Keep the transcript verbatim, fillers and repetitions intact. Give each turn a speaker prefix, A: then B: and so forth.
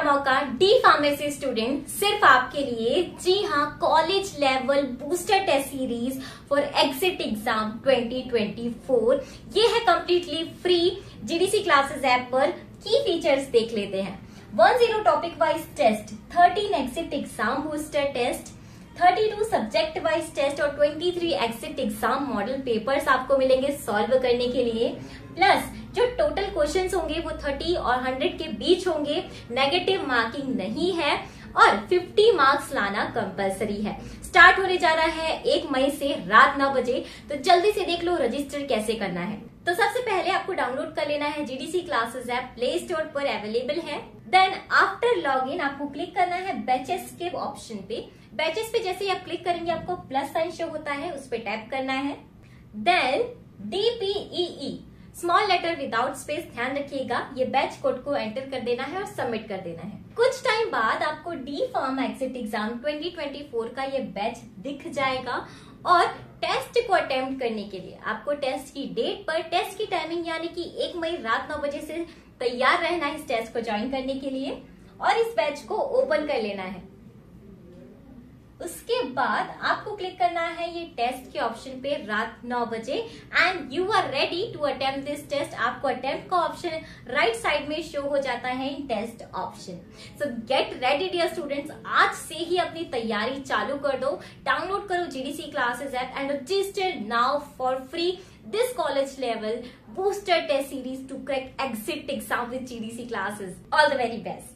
A: मौका D pharmacy student सिर्फ आपके लिए। जी हाँ, college level booster test series for exit exam twenty twenty four, ये है completely free. GDC classes app पर की फीचर्स देख लेते हैं। Ten topic wise test, thirteen exit exam booster test, thirty two subject wise test और twenty three exit exam model papers आपको मिलेंगे सॉल्व करने के लिए। प्लस जो टोटल क्वेश्चंस होंगे वो थर्टी और हंड्रेड के बीच होंगे, नेगेटिव मार्किंग नहीं है और फिफ्टी मार्क्स लाना कंपलसरी है। स्टार्ट होने जा रहा है एक मई से रात नौ बजे, तो जल्दी से देख लो रजिस्टर कैसे करना है। तो सबसे पहले आपको डाउनलोड कर लेना है GDC classes app, play store पर अवेलेबल है। देन आफ्टर लॉग इन आपको क्लिक करना है बैचेस के ऑप्शन पे। बैचेस पे जैसे ही आप क्लिक करेंगे आपको प्लस साइन शो होता है, उस पर टैप करना है। Then DPEE small letter without space, ध्यान रखिएगा ये बैच कोड को एंटर कर देना है और सबमिट कर देना है। कुछ टाइम बाद आपको D pharm exit exam twenty twenty four का ये बैच दिख जाएगा और टेस्ट को अटेम्प्ट करने के लिए आपको टेस्ट की डेट पर, टेस्ट की टाइमिंग यानी कि एक मई रात नौ बजे से तैयार रहना है इस टेस्ट को ज्वाइन करने के लिए और इस बैच को ओपन कर लेना है। उसके बाद आपको क्लिक करना है ये टेस्ट के ऑप्शन पे रात नौ बजे and you are ready to attempt this test. आपको अटेम्प्ट का ऑप्शन राइट साइड में शो हो जाता है in test option. So get ready dear students, आज से ही अपनी तैयारी चालू कर दो। डाउनलोड करो GDC classes app and register now for free this college level booster test series to crack exit exam with G D C classes. All the very best.